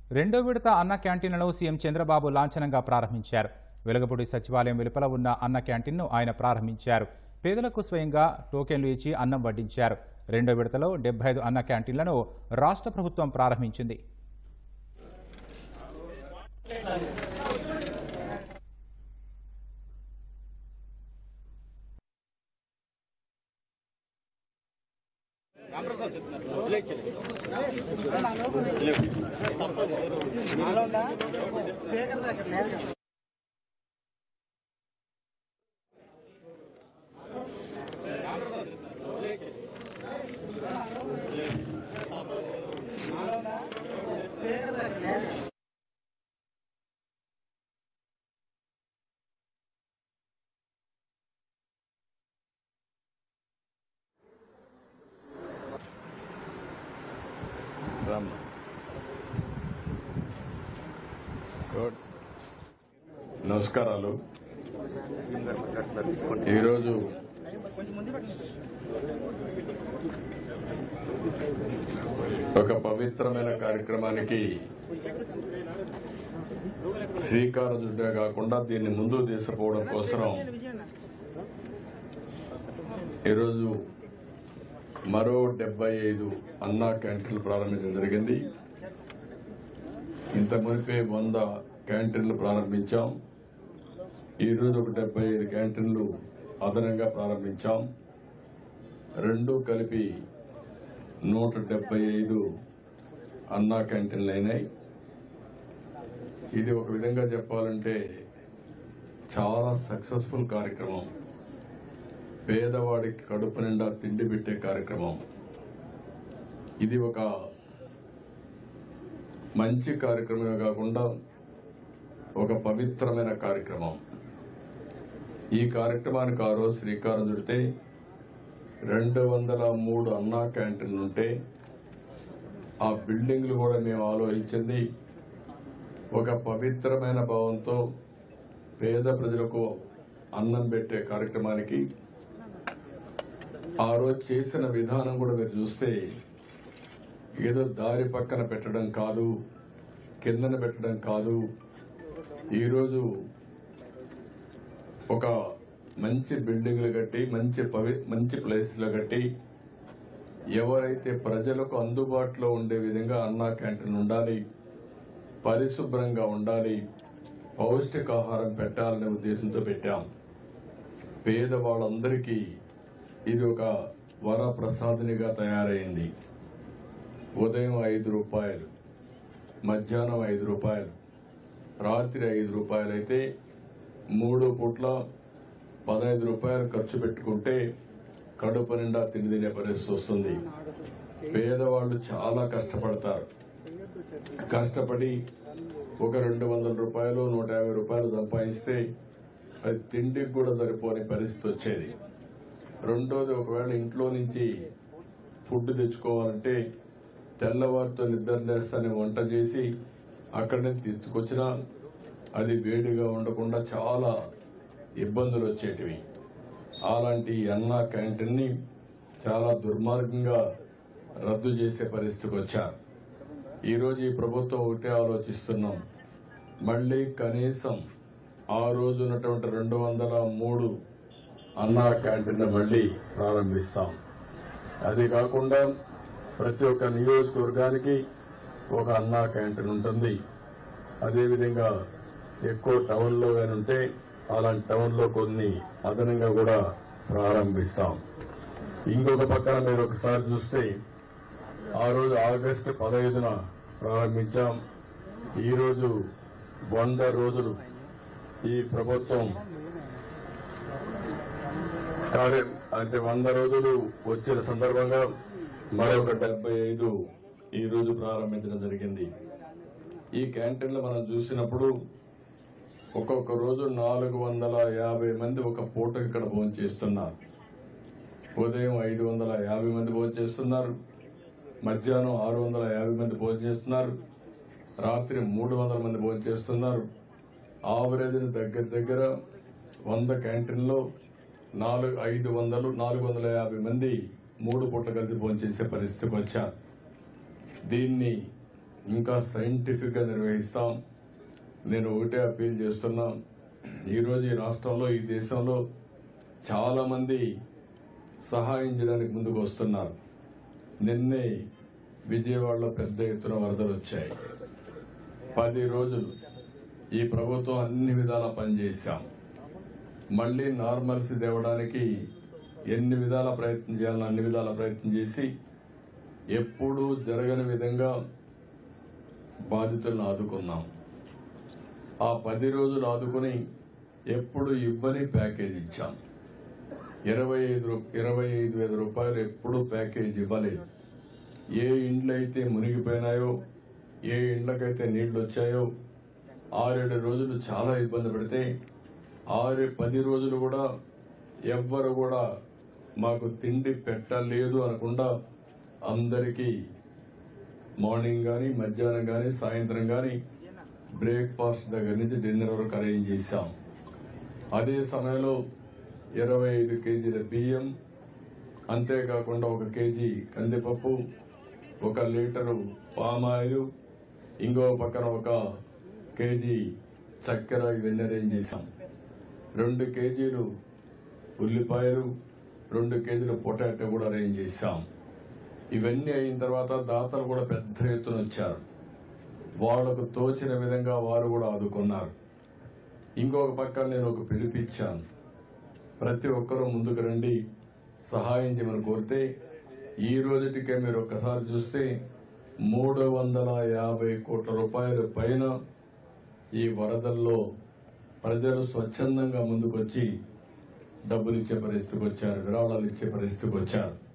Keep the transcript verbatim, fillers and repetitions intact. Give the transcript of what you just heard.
రెండో విడత అన్న క్యాంటీన్లను సీఎం చంద్రబాబు లాంఛనంగా ప్రారంభించారు. వెలగపూడి సచివాలయం వెలుపల ఉన్న అన్న క్యాంటీన్ను ఆయన ప్రారంభించారు. పేదలకు స్వయంగా టోకెన్లు ఇచ్చి అన్నం వడ్డించారు. రెండో విడతలో డెబ్బై ఐదు అన్న క్యాంటీన్లను రాష్ట్ర ప్రభుత్వం ప్రారంభించింది. నమస్కారాలు. ఈరోజు ఒక పవిత్రమైన కార్యక్రమానికి శ్రీకారం చుట్టే కాకుండా దీన్ని ముందుకు తీసుకుపోవడం కోసం ఈరోజు మరో డెబ్బై ఐదు అన్నా క్యాంటీన్లు ప్రారంభించడం జరిగింది. ఇంత మునిపే వంద క్యాంటీన్లు ప్రారంభించాం. ఈరోజు ఒక డెబ్బై ఐదు క్యాంటీన్లు అదనంగా ప్రారంభించాం. రెండు కలిపి నూట డెబ్బై ఐదు అన్నా క్యాంటీన్లు అయినాయి. ఇది ఒక విధంగా చెప్పాలంటే చాలా సక్సెస్ఫుల్ కార్యక్రమం. పేదవాడికి కడుపు నిండా తిండి పెట్టే కార్యక్రమం. ఇది ఒక మంచి కార్యక్రమమే కాకుండా ఒక పవిత్రమైన కార్యక్రమం. ఈ కార్యక్రమానికి ఆ రోజు శ్రీకారం చుడితే రెండు వందల మూడు అన్నా క్యాంటీన్లు ఉంటే ఆ బిల్డింగ్లు కూడా మేము ఆలోచించింది ఒక పవిత్రమైన భావంతో పేద ప్రజలకు అన్నం పెట్టే కార్యక్రమానికి. ఆ రోజు చేసిన విధానం కూడా మీరు చూస్తే ఏదో దారి పక్కన పెట్టడం కాదు, కిందన పెట్టడం కాదు. ఈరోజు ఒక మంచి బిల్డింగ్లు కట్టి మంచి పవి మంచి ప్లేస్లు కట్టి ఎవరైతే ప్రజలకు అందుబాటులో ఉండే విధంగా అన్నా క్యాంటీన్ ఉండాలి, పరిశుభ్రంగా ఉండాలి, పౌష్టికాహారం పెట్టాలనే ఉద్దేశంతో పెట్టాం. పేదవాళ్ళందరికీ ఇది ఒక వరప్రసాదినిగా తయారైంది. ఉదయం ఐదు రూపాయలు, మధ్యాహ్నం ఐదు రూపాయలు, రాత్రి ఐదు రూపాయలు అయితే మూడు పూట్ల పదహైదు రూపాయలు ఖర్చు పెట్టుకుంటే కడుపు నిండా తిండి తినే పరిస్థితి వస్తుంది. పేదవాళ్లు చాలా కష్టపడతారు. కష్టపడి ఒక రెండు వందల రూపాయలు నూట యాభై రూపాయలు సంపాదిస్తే అది తిండికి కూడా సరిపోని పరిస్థితి వచ్చేది. రెండోది, ఒకవేళ ఇంట్లో నుంచి ఫుడ్ తెచ్చుకోవాలంటే తెల్లవారితో నిద్ర లేస్తానే వంట చేసి అక్కడనే తీసుకొచ్చినా అది వేడిగా ఉండకుండా చాలా ఇబ్బందులు వచ్చేటివి. అలాంటి అన్నా క్యాంటీన్ని చాలా దుర్మార్గంగా రద్దు చేసే పరిస్థితికి వచ్చారు. ఈరోజు ఈ ప్రభుత్వం ఒకటే ఆలోచిస్తున్నాం, మళ్లీ కనీసం ఆ రోజు ఉన్నటువంటి రెండు వందల మూడు అన్నా క్యాంటీన్ మళ్లీ ప్రారంభిస్తాం. అది కాకుండా ప్రతి ఒక్క నియోజకవర్గానికి ఒక అన్నా క్యాంటీన్ ఉంటుంది. అదేవిధంగా ఎక్కువ టౌన్లో కానీ ఉంటే అలాంటి టౌన్లో కొన్ని అదనంగా కూడా ప్రారంభిస్తాం. ఇంకొక పక్కన మీరు ఒకసారి చూస్తే ఆ రోజు ఆగస్టు పదహైదున ప్రారంభించాం. ఈరోజు వంద రోజులు ఈ ప్రభుత్వం కార్యం అంటే వంద రోజులు వచ్చిన సందర్భంగా మరొక డెబ్బై ఐదు ఈ రోజు ప్రారంభించడం జరిగింది. ఈ క్యాంటీన్లు మనం చూసినప్పుడు ఒక్కొక్క రోజు నాలుగు వందల యాభై మంది ఒక పూటకి ఇక్కడ భోజనం చేస్తున్నారు. ఉదయం ఐదు వందల యాభై మంది భోజనం చేస్తున్నారు, మధ్యాహ్నం ఆరు వందల యాభై మంది భోజనం చేస్తున్నారు, రాత్రి మూడు వందల మంది భోజనం చేస్తున్నారు. ఆవరేజ్ దగ్గర దగ్గర వంద క్యాంటీన్లో నాలుగు ఐదు వందలు నాలుగు వందల యాభై మంది మూడు పూట్ల కలిసి భోజనం చేసే పరిస్థితికి వచ్చారు. దీన్ని ఇంకా సైంటిఫిక్గా నిర్వహిస్తాం. నేను ఒకటే అప్పీల్ చేస్తున్నా, ఈరోజు ఈ రాష్ట్రంలో ఈ దేశంలో చాలామంది సహాయం చేయడానికి ముందుకు వస్తున్నారు. నిన్నే విజయవాడలో పెద్ద ఎత్తున వరదలు వచ్చాయి. పది రోజులు ఈ ప్రభుత్వం అన్ని విధాలా పనిచేశాం. మళ్ళీ నార్మల్సీ తేవడానికి ఎన్ని విధాల ప్రయత్నం చేయాలని అన్ని విధాల ప్రయత్నం చేసి ఎప్పుడూ జరగని విధంగా బాధితులను ఆదుకున్నాం. ఆ పది రోజులు ఆదుకుని ఎప్పుడు ఇవ్వని ప్యాకేజ్ ఇచ్చాం. ఇరవై ఐదు ఇరవై ఐదు వేల రూపాయలు ఎప్పుడూ ప్యాకేజ్ ఇవ్వలేదు. ఏ ఇండ్లైతే మునిగిపోయినాయో, ఏ ఇండ్లకైతే నీళ్లు వచ్చాయో ఆరేడు రోజులు చాలా ఇబ్బంది పడితే ఆరు పది రోజులు కూడా ఎవ్వరు కూడా మాకు తిండి పెట్టలేదు అనకుండా అందరికీ మార్నింగ్ కానీ మధ్యాహ్నం కానీ సాయంత్రం కానీ బ్రేక్ఫాస్ట్ దగ్గర నుంచి డిన్నర్ వరకు అరేంజ్ చేశాం. అదే సమయంలో ఇరవై ఐదు కేజీల బియ్యం, అంతేకాకుండా ఒక కేజీ కందిపప్పు, ఒక లీటరు పామాయిల్, ఇంకో పక్కన ఒక కేజీ చక్కెర ఇవన్నీ అరేంజ్ చేశాం. రెండు కేజీలు ఉల్లిపాయలు, రెండు కేజీల పొటాటో కూడా అరేంజ్ చేశాం. ఇవన్నీ అయిన తర్వాత దాతలు కూడా పెద్ద ఎత్తున వచ్చారు. వాళ్లకు తోచిన విధంగా వారు కూడా ఆదుకున్నారు. ఇంకొక పక్క నేను ఒక పిలిపిచ్చాను, ప్రతి ఒక్కరూ ముందుకు రండి సహాయం చేయమని కోరితే ఈ రోజుటికే మీరు ఒక్కసారి చూస్తే మూడు వందల యాభై కోట్ల రూపాయల పైన ఈ వరదల్లో ప్రజలు స్వచ్ఛందంగా ముందుకొచ్చి డబ్బులు ఇచ్చే పరిస్థితికి వచ్చారు, విరాళాలు ఇచ్చే పరిస్థితికి వచ్చారు.